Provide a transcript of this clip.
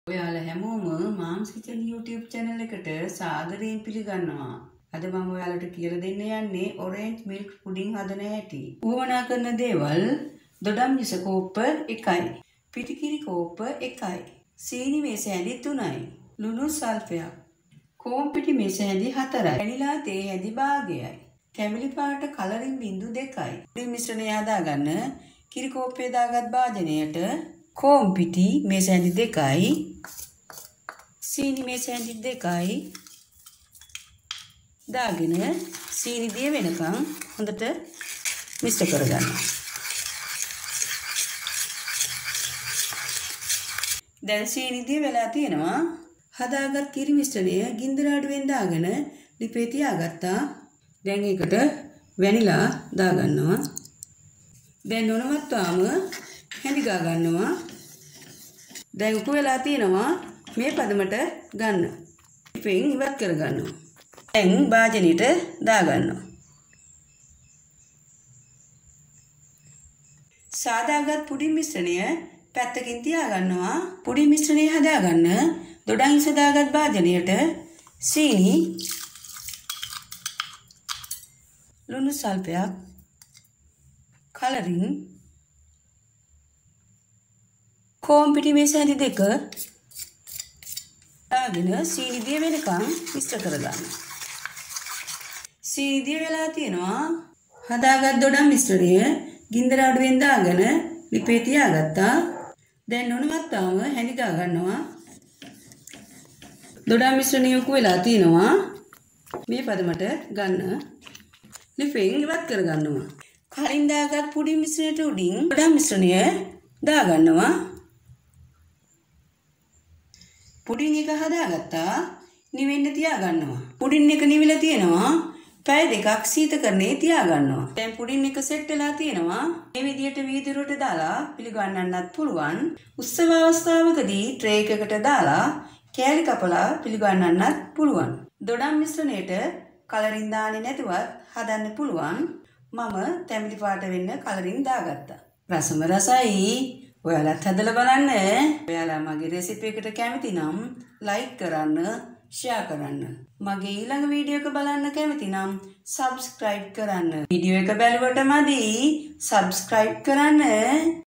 ඔයාලා හැමෝම මාම්ස් kitchen YouTube channel එකට සාදරයෙන් පිළිගන්නවා. අද මම ඔයාලට කියලා දෙන්න යන්නේ orange milk pudding හදන හැටි. උවමනා කරන දේවල් දොඩම් මිස කෝප්ප 1යි. පිටිකිරි කෝප්ප 1යි. සීනි මේස හැඳි 3යි. ලුණු සල්පයක්. කෝම් පිටි මේස හැඳි 4යි. වැනිලා තේ හැඳි භාගයයි. කැමිලි පාට කලරින් බිංදු 2යි. පුඩින් මිශ්‍රණය හදාගන්න කිරි කෝප්පේ දාගත් භාජනයට කෝම් පිටි මේස හැඳි 2යි. සීනි මේස හැඳි 2යි දාගෙන සීනි දිය වෙනකන් හොඳට මිශ්‍ර කරගන්න. දැන් සීනි දිය වෙලා තියෙනවා. හදාගත් කිරි මිශ්‍රණය ගින්දර අඩුවෙන් දාගෙන ලිපේ තියාගත්තා. දැන් ඒකට වැනිලා දාගන්නවා. දැන් නොනවත්වාම හැඳි ගා ගන්නවා. දැන් උණු වෙලා තියෙනවා. මේ පදමට ගන්න. ලිපෙන් ඉවත් කර ගන්නවා. දැන් භාජනයට දාගන්නවා. සාදාගත් පුඩින් මිශ්‍රණය පැත්තකින් තියාගන්නවා. පුඩින් මිශ්‍රණය හදාගන්න දොඩම් හිස දාගත් භාජනයට සීනි, ලුණු සල්පයක්, කලරින්, කෝම් පිටි මේස හැඳි 2 දාගෙන සීනි දිය වෙනකන් මිශ්‍ර කරගන්න. සීනි දිය වෙලා තියෙනවා. හදාගත් දොඩම් මිශ්‍රණය ගින්දර අඩුවෙන් දාගෙන ලිපේ තියාගත්තා. දැන් නොනවත්වාම හැඳි ගා ගන්නවා. දොඩම් මිශ්‍රණය උකු වෙලා තියෙනවා. මේ පදමට ගන්න. ලිපෙන් ඉවත් කර ගන්නවා. කලින් දාගත් පුඩින් මිශ්‍රණයට උඩින් දොඩම් මිශ්‍රණය දාගන්නවා. පුඩින් එක හදාගත්තා. නිවෙන්න තියාගන්නවා. පුඩින් එක නිවිලා තියෙනවා. පැය 2ක් සීතකරණේ තියාගන්නවා. දැන් පුඩින් එක සෙට් වෙලා තියෙනවා. මේ විදිහට වීදුරුවට දාලා පිළිගන්නන්නත් පුළුවන්. උත්සව අවස්ථාවකදී ට්‍රේ එකකට දාලා කෑලි කපලා පිළිගන්නන්නත් පුළුවන්. දොඩම් මිශ්‍රණයට කලරින් දාන්නේ නැතුවත් හදන්න පුළුවන්. මම තැඹිලි පාට වෙන්න කලරින් දාගත්තා. රසම රසයි. ඔයාලත් හදලා බලන්න. ඔයාලා මගේ රෙසිපි එකට කැමති නම් ලයික් කරන්න, ෂෙයා කරන්න. මගේ ඊළඟ වීඩියෝ එක බලන්න කැමති නම් සබ්ස්ක්‍රයිබ් කරන්න. වීඩියෝ එක බැලුවට මදි සබ්ස්ක්‍රයිබ් කරන්න.